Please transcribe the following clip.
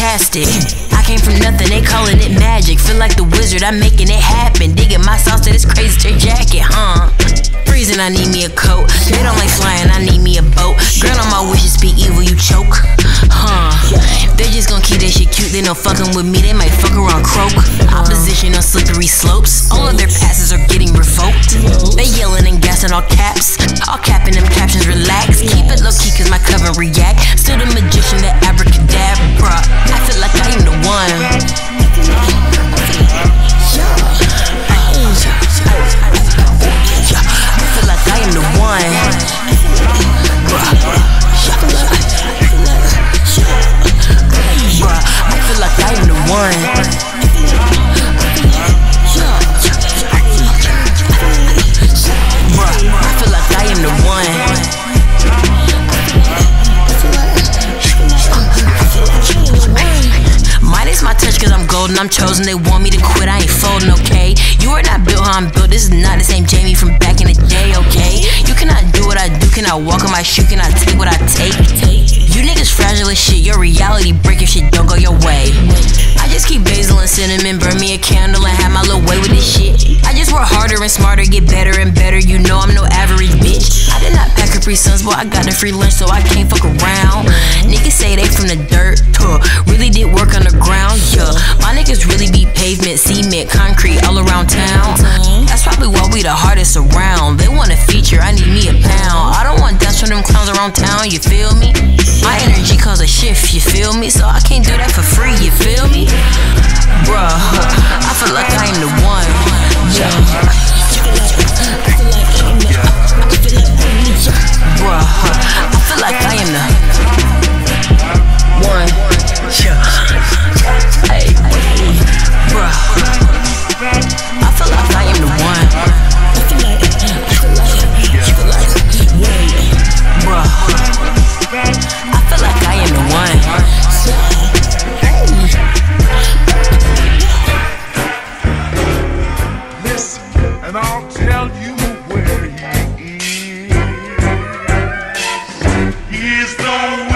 fantastic. I came from nothing, they calling it magic. Feel like the wizard, I'm making it happen. Digging my sauce to this crazy straight jacket, huh? Freezing, I need me a coat. They don't like flying, I need me a boat. Grant all my wishes, speak evil, you choke, huh? They just gon' keep that shit cute, they no fucking with me, they might fuck around croak. Opposition on slippery slopes, all of their passes are getting revoked. They yelling and gassing all caps, all capping them captions, relax. Keep it low key cause my cover react. Still the magician, that abracadabra. I feel like I am the one. I feel like I am the one. I feel like I am the one. I feel like I am the one. Mine is my touch cause I'm golden, I'm chosen. They want me to quit, I ain't folding, okay? You are not built how I'm built, this is not the same Jamie from back in the day, okay? You cannot do what I do, cannot walk on my shoe, cannot take what I take. You niggas fragile as shit, your reality break if shit don't go your way. I just keep basil and cinnamon, burn me a candle and have my little way with this shit. I just work harder and smarter, get better and better, you know I'm no average bitch. I did not pack Capri Suns, boy, I got the free lunch so I can't fuck around. Niggas say they from the dirt, really did work on the ground, yeah. My niggas really be pavement, cement, concrete all around town. That's probably why we the hardest around. They want a feature, I need me a pound. I don't want dance from them clowns around town, you feel me? My energy cause a shift, you feel me? So I can't do that for free, you feel me? Bruh, I feel like I am the one. Bruh, I feel like I am the one. Hey, bruh, I feel like I am the one. Bruh, I feel like I am the one. Listen, and I'll tell you where he is. He's the one.